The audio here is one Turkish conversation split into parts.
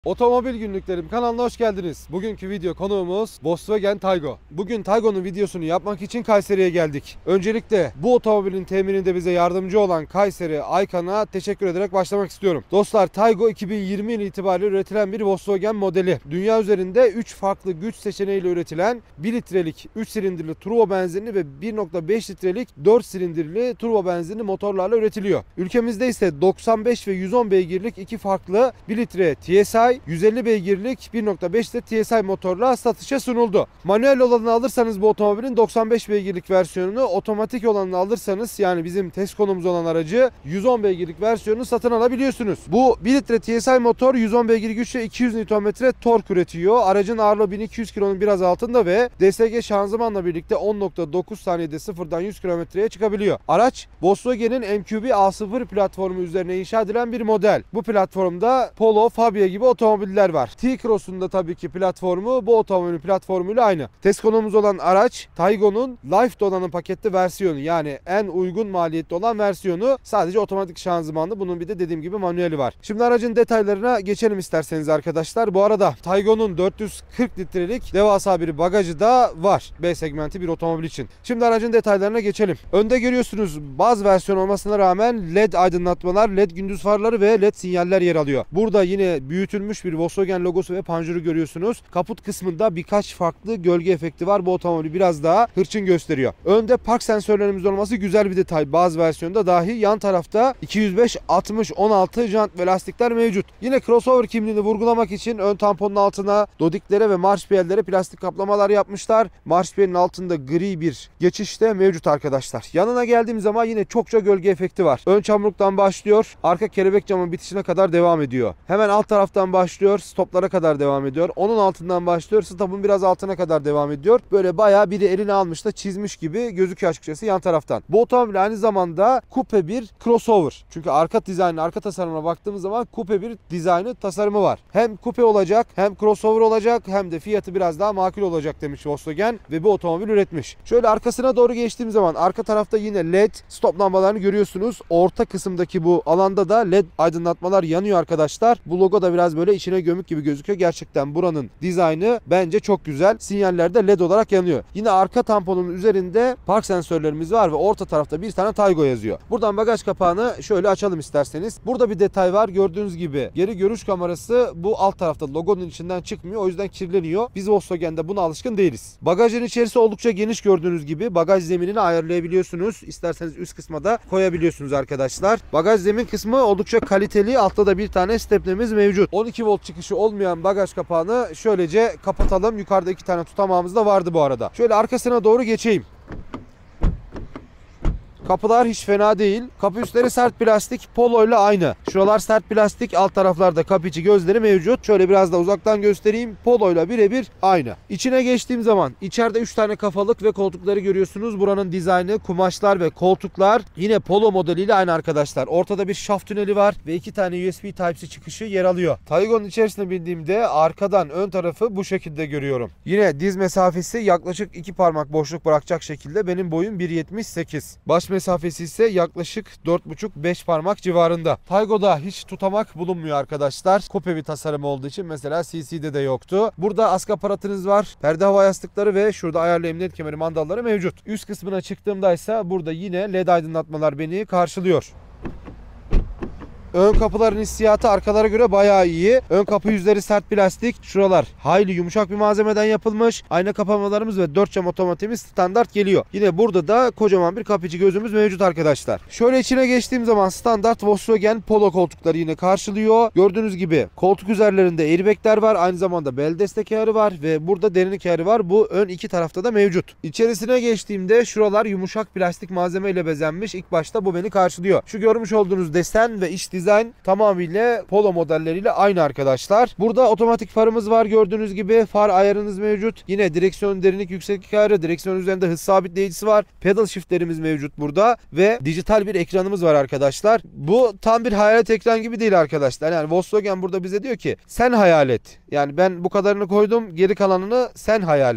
Otomobil Günlüklerim kanalına hoş geldiniz. Bugünkü video konuğumuz Volkswagen Taygo. Bugün Taygo'nun videosunu yapmak için Kayseri'ye geldik. Öncelikle bu otomobilin temininde bize yardımcı olan Kayseri Aykan'a teşekkür ederek başlamak istiyorum. Dostlar, Taygo 2020 yılı itibariyle üretilen bir Volkswagen modeli. Dünya üzerinde 3 farklı güç seçeneğiyle üretilen 1 litrelik 3 silindirli turbo benzinli ve 1.5 litrelik 4 silindirli turbo benzinli motorlarla üretiliyor. Ülkemizde ise 95 ve 110 beygirlik iki farklı 1 litre TSI, 150 beygirlik 1.5 litre TSI motorla satışa sunuldu. Manuel olanını alırsanız bu otomobilin 95 beygirlik versiyonunu, otomatik olanını alırsanız yani bizim test konumuz olan aracı 110 beygirlik versiyonunu satın alabiliyorsunuz. Bu 1 litre TSI motor 110 beygir güçle 200 Nm tork üretiyor. Aracın ağırlığı 1200 kilonun biraz altında ve DSG şanzımanla birlikte 10.9 saniyede sıfırdan 100 kilometreye çıkabiliyor. Araç Volkswagen'in MQB A0 platformu üzerine inşa edilen bir model. Bu platformda Polo, Fabia gibi otomobiller var. T-Cross'un da tabii ki platformu bu otomobilin platformuyla aynı. Test konumuz olan araç Taygo'nun Life donanım paketli versiyonu, yani en uygun maliyetli olan versiyonu. Sadece otomatik şanzımanlı. Bunun bir de dediğim gibi manueli var. Şimdi aracın detaylarına geçelim isterseniz arkadaşlar. Bu arada Taygo'nun 440 litrelik devasa bir bagajı da var. B segmenti bir otomobil için. Şimdi aracın detaylarına geçelim. Önde görüyorsunuz, bazı versiyon olmasına rağmen LED aydınlatmalar, LED gündüz farları ve LED sinyaller yer alıyor. Burada yine büyütülmüş bir Volkswagen logosu ve panjuru görüyorsunuz. Kaput kısmında birkaç farklı gölge efekti var. Bu otomobili biraz daha hırçın gösteriyor. Önde park sensörlerimiz olması güzel bir detay. Bazı versiyonda dahi yan tarafta 205, 60, 16 jant ve lastikler mevcut. Yine crossover kimliğini vurgulamak için ön tamponun altına dodiklere ve marşpiyerlere plastik kaplamalar yapmışlar. Marşpiyerin altında gri bir geçiş de mevcut arkadaşlar. Yanına geldiğim zaman yine çokça gölge efekti var. Ön çamurluktan başlıyor. Arka kelebek camın bitişine kadar devam ediyor. Hemen alt taraftan başlıyor. Stoplara kadar devam ediyor. Onun altından başlıyor. Stopun biraz altına kadar devam ediyor. Böyle bayağı biri eline almış da çizmiş gibi gözüküyor açıkçası yan taraftan. Bu otomobil aynı zamanda kupe bir crossover. Çünkü arka dizaynı, arka tasarımına baktığımız zaman kupe bir dizaynı, tasarımı var. Hem kupe olacak, hem crossover olacak, hem de fiyatı biraz daha makul olacak demiş Volkswagen ve bu otomobil üretmiş. Şöyle arkasına doğru geçtiğim zaman arka tarafta yine LED stop lambalarını görüyorsunuz. Orta kısımdaki bu alanda da LED aydınlatmalar yanıyor arkadaşlar. Bu logo da biraz böyle içine gömük gibi gözüküyor. Gerçekten buranın dizaynı bence çok güzel. Sinyaller de LED olarak yanıyor. Yine arka tamponun üzerinde park sensörlerimiz var ve orta tarafta bir tane Taygo yazıyor. Buradan bagaj kapağını şöyle açalım isterseniz. Burada bir detay var. Gördüğünüz gibi geri görüş kamerası bu alt tarafta logonun içinden çıkmıyor. O yüzden kirleniyor. Biz Volkswagen'de buna alışkın değiliz. Bagajın içerisi oldukça geniş gördüğünüz gibi. Bagaj zeminini ayarlayabiliyorsunuz. İsterseniz üst kısma da koyabiliyorsunuz arkadaşlar. Bagaj zemin kısmı oldukça kaliteli. Altta da bir tane stepnemiz mevcut. 12 volt çıkışı olmayan bagaj kapağını şöylece kapatalım. Yukarıda 2 tane tutamağımız da vardı bu arada. Şöyle arkasına doğru geçeyim. Kapılar hiç fena değil. Kapı üstleri sert plastik, Polo ile aynı. Şuralar sert plastik, alt taraflarda kapı içi gözleri mevcut. Şöyle biraz da uzaktan göstereyim. Polo ile birebir aynı. İçine geçtiğim zaman içeride 3 tane kafalık ve koltukları görüyorsunuz. Buranın dizaynı, kumaşlar ve koltuklar yine Polo modeliyle aynı arkadaşlar. Ortada bir şaft tüneli var ve 2 tane USB Type-C çıkışı yer alıyor. Taygo'nun içerisine bindiğimde arkadan ön tarafı bu şekilde görüyorum. Yine diz mesafesi yaklaşık 2 parmak boşluk bırakacak şekilde. Benim boyum 1.78. Baş mesafesi ise yaklaşık 4,5-5 parmak civarında. Taygo'da hiç tutamak bulunmuyor arkadaşlar. Kupe bir tasarım olduğu için mesela CC'de de yoktu. Burada askı aparatınız var. Perde hava yastıkları ve şurada ayarlı emniyet kemeri mandalları mevcut. Üst kısmına çıktığımda ise burada yine LED aydınlatmalar beni karşılıyor. Ön kapıların hissiyatı arkalara göre bayağı iyi. Ön kapı yüzleri sert plastik. Şuralar hayli yumuşak bir malzemeden yapılmış. Ayna kapamalarımız ve 4 cam otomatiğimiz standart geliyor. Yine burada da kocaman bir kapıcı gözümüz mevcut arkadaşlar. Şöyle içine geçtiğim zaman standart Volkswagen Polo koltukları yine karşılıyor. Gördüğünüz gibi koltuk üzerlerinde airbagler var. Aynı zamanda bel destek ayarı var ve burada derinlik ayarı var. Bu ön iki tarafta da mevcut. İçerisine geçtiğimde şuralar yumuşak plastik malzeme ile bezenmiş. İlk başta bu beni karşılıyor. Şu görmüş olduğunuz desen ve iç dizayn tamamıyla Polo modelleriyle aynı arkadaşlar. Burada otomatik farımız var gördüğünüz gibi. Far ayarınız mevcut. Yine direksiyon derinlik yükseklik ayarı. Direksiyon üzerinde hız sabitleyicisi var. Pedal shiftlerimiz mevcut burada. Ve dijital bir ekranımız var arkadaşlar. Bu tam bir hayalet ekran gibi değil arkadaşlar. Yani Volkswagen burada bize diyor ki sen hayal et. Yani ben bu kadarını koydum, geri kalanını sen hayal et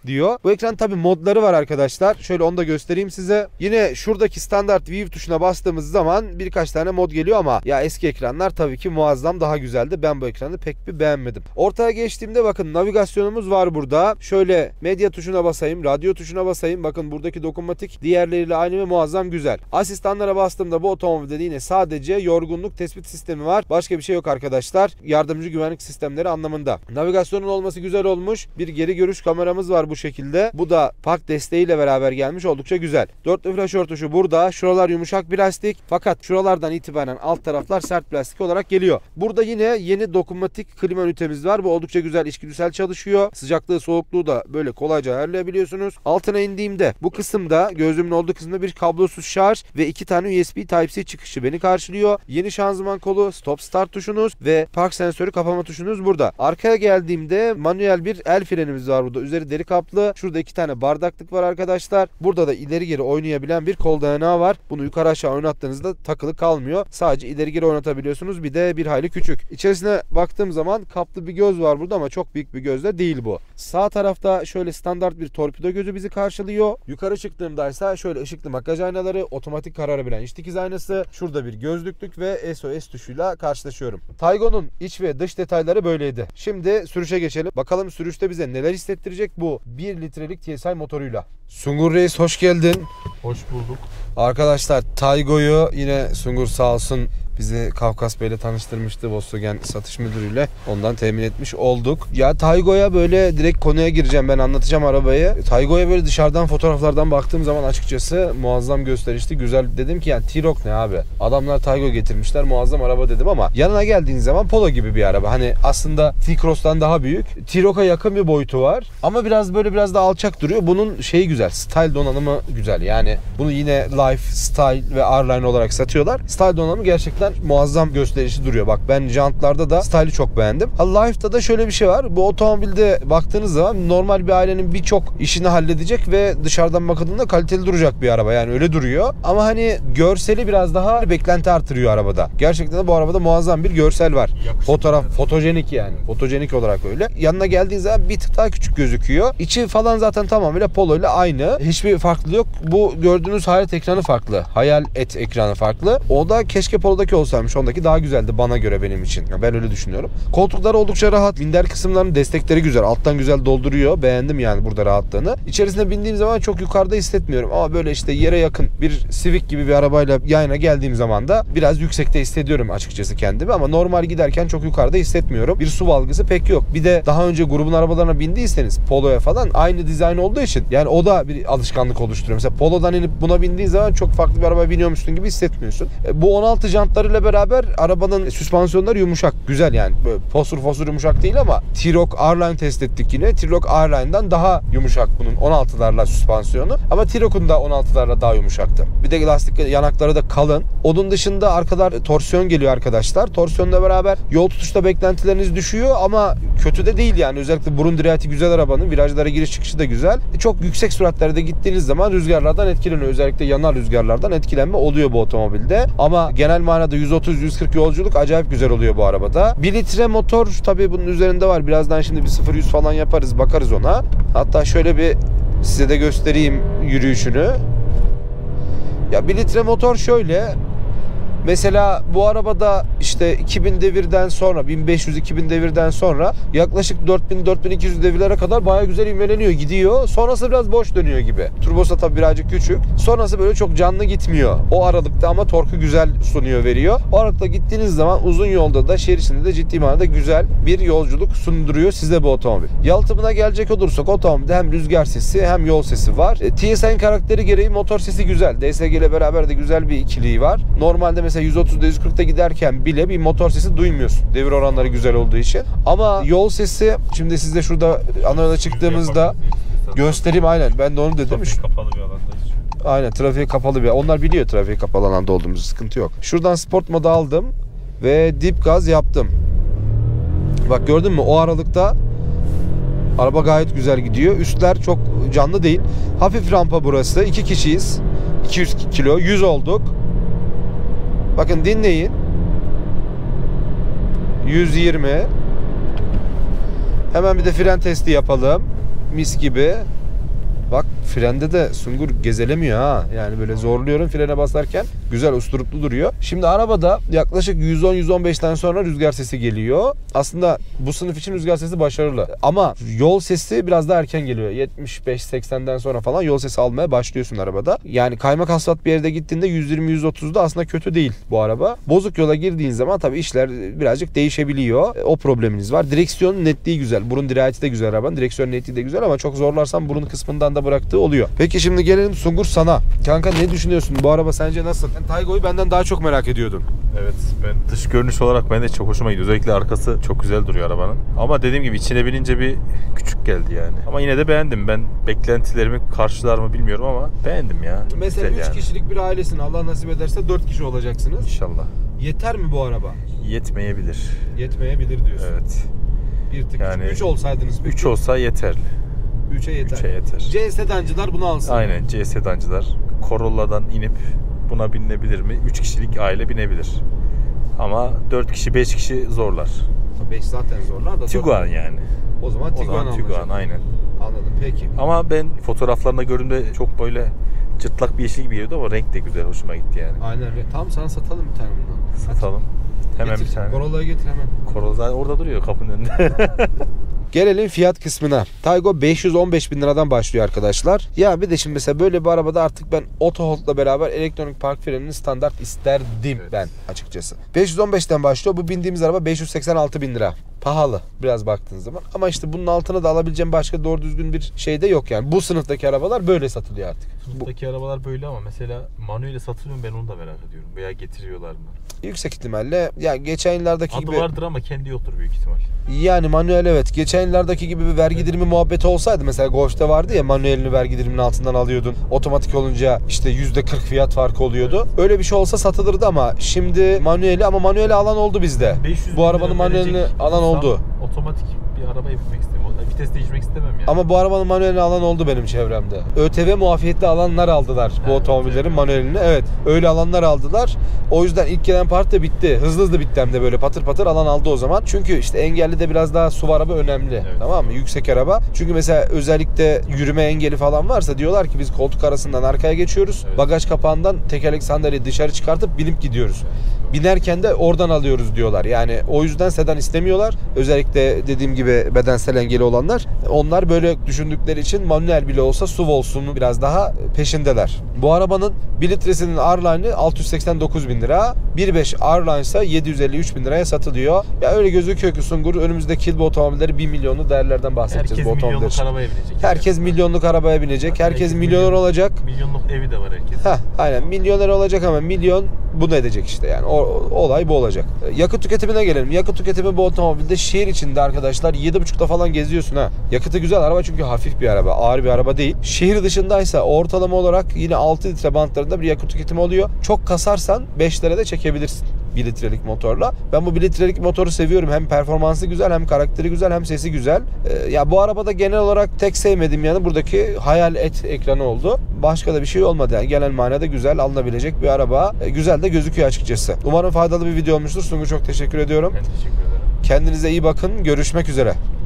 diyor. Bu ekran tabi modları var arkadaşlar. Şöyle onu da göstereyim size. Yine şuradaki standart View tuşuna bastığımız zaman birkaç tane mod geliyor ama ya eski ekranlar tabii ki muazzam daha güzeldi. Ben bu ekranı pek bir beğenmedim. Ortaya geçtiğimde bakın navigasyonumuz var burada. Şöyle medya tuşuna basayım, radyo tuşuna basayım. Bakın buradaki dokunmatik diğerleriyle aynı ve muazzam güzel. Asistanlara bastığımda bu otomobilde yine sadece yorgunluk tespit sistemi var. Başka bir şey yok arkadaşlar. Yardımcı güvenlik sistemleri anlamında. Navigasyonun olması güzel olmuş. Bir geri görüş kameramız var bu şekilde. Bu da park desteğiyle beraber gelmiş. Oldukça güzel. Dörtlü flaşör tuşu burada. Şuralar yumuşak plastik. Fakat şuralardan itibaren alt taraflar sert plastik olarak geliyor. Burada yine yeni dokunmatik klima ünitemiz var. Bu oldukça güzel içgüdüsel çalışıyor. Sıcaklığı soğukluğu da böyle kolayca ayarlayabiliyorsunuz. Altına indiğimde bu kısımda gözümün olduğu kısımda bir kablosuz şarj ve 2 tane USB Type-C çıkışı beni karşılıyor. Yeni şanzıman kolu, stop start tuşunuz ve park sensörü kapama tuşunuz burada. Arkaya geldiğimde manuel bir el frenimiz var burada. Üzeri deri kaplı. Şurada 2 tane bardaklık var arkadaşlar. Burada da ileri geri oynayabilen bir kol dayanağı var. Bunu yukarı aşağı oynattığınızda takılı kalmıyor. Sadece ileri geri oynatabiliyorsunuz. Bir de bir hayli küçük. İçerisine baktığım zaman kaplı bir göz var burada ama çok büyük bir göz de değil bu. Sağ tarafta şöyle standart bir torpido gözü bizi karşılıyor. Yukarı çıktığımda ise şöyle ışıklı makyaj aynaları, otomatik kararabilen iç dikiz aynası, şurada bir gözlüklük ve SOS tuşuyla karşılaşıyorum. Taygo'nun iç ve dış detayları böyleydi. Şimdi sürüşe geçelim. Bakalım sürüşte bize neler hissettirecek bu 1 litrelik TSI motoruyla. Sungur Reis hoş geldin. Hoş bulduk. Arkadaşlar Taygo'yu yine Sungur sağ olsun bizi Kafkas Bey'le tanıştırmıştı, Volkswagen satış müdürüyle. Ondan temin etmiş olduk. Ya Taygo'ya böyle direkt konuya gireceğim, ben anlatacağım arabayı. Taygo'ya böyle dışarıdan fotoğraflardan baktığım zaman açıkçası muazzam gösterişli, güzel. Dedim ki yani T-Roc ne abi? Adamlar Taygo getirmişler, muazzam araba dedim ama yanına geldiğin zaman Polo gibi bir araba. Hani aslında T-Cross'tan daha büyük. T-Roc'a yakın bir boyutu var. Ama biraz da alçak duruyor. Bunun şeyi güzel. Style donanımı güzel. Yani bunu yine Life, Style ve R-Line olarak satıyorlar. Style donanımı gerçekten muazzam gösterişli duruyor. Bak ben jantlarda da Style'ı çok beğendim. Life'da da şöyle bir şey var. Bu otomobilde baktığınız zaman normal bir ailenin birçok işini halledecek ve dışarıdan bakıldığında kaliteli duracak bir araba. Yani öyle duruyor. Ama hani görseli biraz daha beklenti artırıyor arabada. Gerçekten de bu arabada muazzam bir görsel var. Fotoğraf fotojenik yani. Fotojenik olarak öyle. Yanına geldiğiniz zaman bir tık daha küçük gözüküyor. İçi falan zaten tamamıyla Polo ile aynı. Hiçbir farklılığı yok. Bu gördüğünüz hayalet ekranı farklı. Hayal et ekranı farklı. O da keşke Polo'daki olsaymış. Ondaki daha güzeldi bana göre, benim için. Ben öyle düşünüyorum. Koltuklar oldukça rahat. Minder kısımlarının destekleri güzel. Alttan güzel dolduruyor. Beğendim yani burada rahatlığını. İçerisine bindiğim zaman çok yukarıda hissetmiyorum. Ama böyle işte yere yakın bir Civic gibi bir arabayla yan yana geldiğim zaman da biraz yüksekte hissediyorum açıkçası kendimi. Ama normal giderken çok yukarıda hissetmiyorum. Bir su algısı pek yok. Bir de daha önce grubun arabalarına bindiyseniz Polo'ya falan aynı dizayn olduğu için yani o da bir alışkanlık oluşturuyor. Mesela Polo'dan inip buna bindiğin zaman çok farklı bir arabaya biniyormuşsun gibi hissetmiyorsun. Bu 16 jantlarıyla beraber arabanın süspansiyonları yumuşak. Güzel yani. Böyle fosur yumuşak değil ama T-Roc R-Line test ettik yine. T-Roc R-Line'dan daha yumuşak bunun 16'larla süspansiyonu. Ama T-Roc'un da 16'larla daha yumuşaktı. Bir de lastik yanakları da kalın. Onun dışında arkalar torsiyon geliyor arkadaşlar. Torsiyonla beraber yol tutuşta beklentileriniz düşüyor ama kötü de değil yani. Özellikle burun direği güzel arabanın. Virajlara giriş çıkışı da güzel. Çok yüksek süratlerde gittiğiniz zaman rüzgarlardan etkileniyor. Özellikle yanal rüzgarlardan etkilenme oluyor bu otomobilde. Ama genel manada 130-140 yolculuk acayip güzel oluyor bu arabada. 1 litre motor tabii bunun üzerinde var. Birazdan şimdi bir 0-100 falan yaparız, bakarız ona. Hatta şöyle bir size de göstereyim yürüyüşünü. Ya 1 litre motor şöyle. Mesela bu arabada işte 2000 devirden sonra 1500-2000 devirden sonra yaklaşık 4000-4200 devirlere kadar bayağı güzel ivmeleniyor, gidiyor. Sonrası biraz boş dönüyor gibi. Turbosu tabii birazcık küçük. Sonrası böyle çok canlı gitmiyor. O aralıkta ama torku güzel sunuyor, veriyor. O aralıkta gittiğiniz zaman uzun yolda da şehir içinde de ciddi manada güzel bir yolculuk sunduruyor size bu otomobil. Yalıtımına gelecek olursak otomobilde hem rüzgar sesi hem yol sesi var. TSI'nin karakteri gereği motor sesi güzel. DSG ile beraber de güzel bir ikiliği var. Normalde mesela 130'da 140'da giderken bile bir motor sesi duymuyorsun. Devir oranları güzel olduğu için. Ama yol sesi, şimdi size şurada ana yola çıktığımızda göstereyim, aynen. Ben de onu dedim. Trafiğe kapalı bir alandayız. Aynen, trafiğe kapalı bir. Onlar biliyor trafiğe kapalı alanda olduğumuzu, sıkıntı yok. Şuradan sport modu aldım ve dip gaz yaptım. Bak gördün mü? O aralıkta araba gayet güzel gidiyor. Üstler çok canlı değil. Hafif rampa burası. 2 kişiyiz. 200 kilo. 100 olduk. Bakın dinleyin. 120. Hemen bir de fren testi yapalım. Mis gibi. Bak frende de Sungur gezelemiyor ha. Yani böyle zorluyorum frene basarken. Güzel usturuplu duruyor. Şimdi arabada yaklaşık 110-115'ten sonra rüzgar sesi geliyor. Aslında bu sınıf için rüzgar sesi başarılı. Ama yol sesi biraz daha erken geliyor. 75-80'den sonra falan yol sesi almaya başlıyorsun arabada. Yani kaymak asfalt bir yerde gittiğinde 120-130'da aslında kötü değil bu araba. Bozuk yola girdiğin zaman tabii işler birazcık değişebiliyor. O probleminiz var. Direksiyon netliği güzel. Burun dirayeti de güzel arabanın. Direksiyon netliği de güzel ama çok zorlarsan burun kısmından da bıraktığı oluyor. Peki şimdi gelelim Sungur sana. Kanka ne düşünüyorsun? Bu araba sence nasıl? Sen Taygo'yu benden daha çok merak ediyordun. Evet, ben dış görünüş olarak ben de çok hoşuma gidiyor. Özellikle arkası çok güzel duruyor arabanın. Ama dediğim gibi içine binince bir küçük geldi yani. Ama yine de beğendim. Ben beklentilerimi karşılar mı bilmiyorum ama beğendim ya. Mesela Güzel 3 yani. kişilik bir ailesin. Allah nasip ederse 4 kişi olacaksınız. İnşallah. Yeter mi bu araba? Yetmeyebilir. Yetmeyebilir diyorsun. Evet. Bir tık Yani 3 olsaydınız. 3 olsa yeterli. 3'e yeter. 3'e yeter. C sedancılar bunu alsın. Aynen, C sedancılar Corolla'dan inip buna binilebilir mi? 3 kişilik aile binebilir. Ama 4 kişi 5 kişi zorlar. 5 zaten zorlar da. Tiguan yani. O zaman Tiguan Tiguan aynen. Anladım peki. Ama ben fotoğraflarında gördüğümde çok böyle cırtlak bir yeşil gibi geliyordu ama renk de güzel, hoşuma gitti yani. Aynen. Tam sana satalım bir tane bundan. Satalım. Hemen Getir, bir tane. Corolla'yı getir hemen. Corolla orada duruyor kapının önünde. Gelelim fiyat kısmına. Taygo 515 bin liradan başlıyor arkadaşlar. Ya bir de şimdi mesela böyle bir arabada artık ben AutoHold'la beraber elektronik park frenini standart isterdim Evet. ben açıkçası. 515'ten başlıyor. Bu bindiğimiz araba 586 bin lira. Pahalı biraz baktığınız zaman. Ama işte bunun altına da alabileceğim başka doğru düzgün bir şey de yok yani. Bu sınıftaki arabalar böyle satılıyor artık. Sınıftaki arabalar böyle ama mesela manueli satılıyor mu ben onu da merak ediyorum. Veya getiriyorlar mı? Yüksek ihtimalle ya geçen yıllardaki Adı gibi vardır ama kendi yoktur büyük ihtimal. yani manuel evet. Geçen yıllardaki gibi bir vergi dilimi muhabbeti olsaydı mesela Golf'te vardı ya manuelini vergi diliminin altından alıyordun. Otomatik olunca işte %40 fiyat farkı oluyordu. Öyle bir şey olsa satılırdı ama şimdi manueli alan oldu bizde. 500 Bu bin arabanın lira manuelini verecek alan olsam oldu. Otomatik bir arabaya binmek istemiyorum. Vites değiştirmek istemem yani. Ama bu arabanın manuelini alan oldu benim çevremde. ÖTV muafiyetli alanlar aldılar bu Evet, otomobillerin evet. manuelini. Evet öyle alanlar aldılar. O yüzden ilk gelen part da bitti. Hızlı bitti hem de böyle patır patır alan aldı o zaman. Çünkü işte engelli de biraz daha SUV araba önemli. Evet. Tamam mı? Yüksek araba. Çünkü mesela özellikle yürüme engeli falan varsa diyorlar ki biz koltuk arasından arkaya geçiyoruz. Evet. Bagaj kapağından tekerlek sandalyeyi dışarı çıkartıp binip gidiyoruz. Binerken de oradan alıyoruz diyorlar. Yani o yüzden sedan istemiyorlar. Özellikle dediğim gibi bedensel engeli olanlar. Onlar böyle düşündükleri için manuel bile olsa SUV olsun biraz daha peşindeler. Bu arabanın 1 litresinin R-Line'ı 689 bin lira. 1.5 R-Line ise 753 bin liraya satılıyor. Ya öyle gözüküyor ki Sungur önümüzde Kilby otomobilleri 1 milyonlu değerlerden bahsedeceğiz herkes bu otomobiller milyonluk için. arabaya binecek. Herkes milyonluk arabaya binecek. Zaten Herkes herkes milyoner olacak. Milyonluk evi de var herkes. Aynen milyoner olacak ama milyon bunu edecek işte yani olay bu olacak. Yakıt tüketimine gelelim. Yakıt tüketimi bu otomobilde şehir içinde arkadaşlar 7.5'da falan geziyorsun ha. Yakıtı güzel araba çünkü hafif bir araba, ağır bir araba değil. Şehir dışındaysa ortalama olarak yine 6 litre bantlarında bir yakıt tüketimi oluyor. Çok kasarsan 5'lere de çekebilirsin. 1 litrelik motorla. Ben bu 1 litrelik motoru seviyorum. Hem performansı güzel, hem karakteri güzel, hem sesi güzel. Ya bu arabada genel olarak tek sevmediğim yanı buradaki hayal et ekranı oldu. Başka da bir şey olmadı. Yani genel manada güzel, alınabilecek bir araba. Güzel de gözüküyor açıkçası. Umarım faydalı bir video olmuştur. Sungur çok teşekkür ediyorum. Ben teşekkür ederim. Kendinize iyi bakın. Görüşmek üzere.